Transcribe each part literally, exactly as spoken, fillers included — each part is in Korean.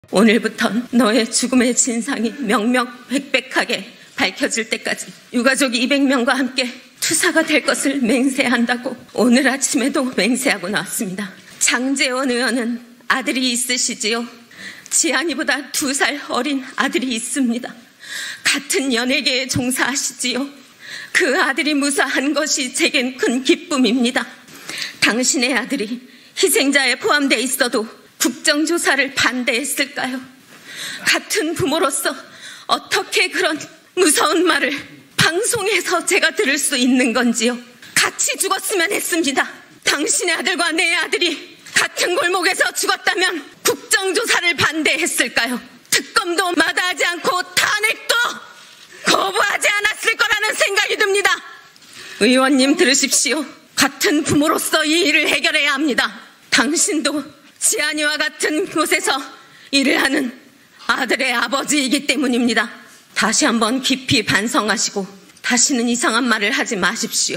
오늘부턴 너의 죽음의 진상이 명명백백하게 밝혀질 때까지 유가족 이백 명과 함께 투사가 될 것을 맹세한다고 오늘 아침에도 맹세하고 나왔습니다. 장제원 의원은 아들이 있으시지요? 지안이보다 두 살 어린 아들이 있습니다. 같은 연예계에 종사하시지요? 그 아들이 무사한 것이 제겐 큰 기쁨입니다. 당신의 아들이 희생자에 포함되어 있어도 국정조사를 반대했을까요? 같은 부모로서 어떻게 그런 무서운 말을 방송에서 제가 들을 수 있는 건지요? 같이 죽었으면 했습니다. 당신의 아들과 내 아들이 같은 골목에서 죽었다면 국정조사를 반대했을까요? 특검도 마다하지 않고 탄핵도 거부하지 않았을 거라는 생각이 듭니다. 의원님 들으십시오. 같은 부모로서 이 일을 해결해야 합니다. 당신도 지안이와 같은 곳에서 일을 하는 아들의 아버지이기 때문입니다. 다시 한번 깊이 반성하시고 다시는 이상한 말을 하지 마십시오.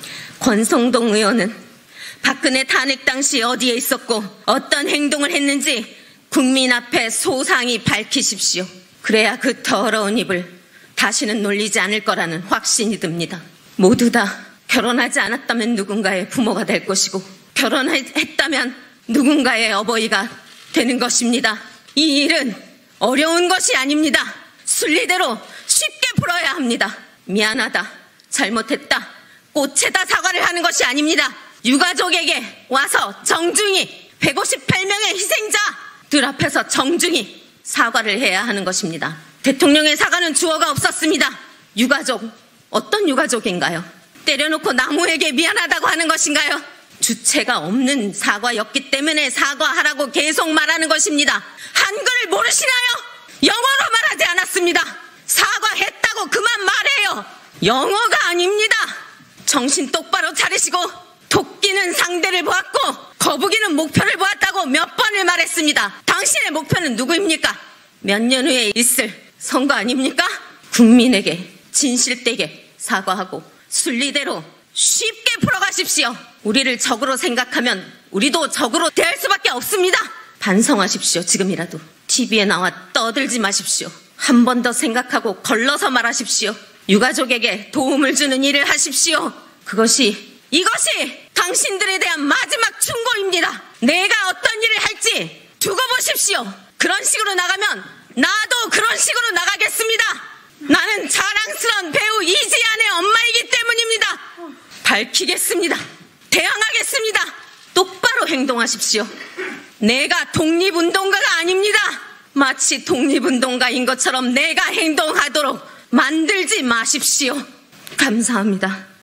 권성동 의원은 박근혜 탄핵 당시 어디에 있었고 어떤 행동을 했는지 국민 앞에 소상히 밝히십시오. 그래야 그 더러운 입을 다시는 놀리지 않을 거라는 확신이 듭니다. 모두 다 결혼하지 않았다면 누군가의 부모가 될 것이고 결혼했다면 누군가의 어버이가 되는 것입니다. 이 일은 어려운 것이 아닙니다. 순리대로 쉽게 풀어야 합니다. 미안하다, 잘못했다, 꽃에다 사과를 하는 것이 아닙니다. 유가족에게 와서 정중히 백오십팔 명의 희생자들 앞에서 정중히 사과를 해야 하는 것입니다. 대통령의 사과는 주어가 없었습니다. 유가족, 어떤 유가족인가요? 때려놓고 나무에게 미안하다고 하는 것인가요? 주체가 없는 사과였기 때문에 사과하라고 계속 말하는 것입니다. 한글을 모르시나요? 영어로 말하지 않았습니다. 사과했다고 그만 말해요. 영어가 아닙니다. 정신 똑바로 차리시고 토끼는 상대를 보았고 거북이는 목표를 보았다고 몇 번을 말했습니다. 당신의 목표는 누구입니까? 몇 년 후에 있을 선거 아닙니까? 국민에게 진실되게 사과하고 순리대로 쉽게 풀어가십시오. 우리를 적으로 생각하면 우리도 적으로 대할 수밖에 없습니다. 반성하십시오. 지금이라도 티비에 나와 떠들지 마십시오. 한 번 더 생각하고 걸러서 말하십시오. 유가족에게 도움을 주는 일을 하십시오. 그것이 이것이 당신들에 대한 마지막 충고입니다. 내가 어떤 일을 할지 두고 보십시오. 그런 식으로 나가면 나도 그런 식으로 나가겠습니다. 나는 자랑스러운 배우 이지안의 엄마이기 때문입니다. 밝히겠습니다. 대항하겠습니다. 똑바로 행동하십시오. 내가 독립운동가가 아닙니다. 마치 독립운동가인 것처럼 내가 행동하도록 만들지 마십시오. 감사합니다.